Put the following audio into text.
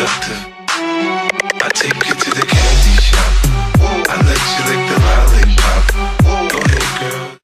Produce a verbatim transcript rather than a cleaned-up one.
seductive. I take you to the candy shop. I let you lick the lollipop. Go ahead, girl.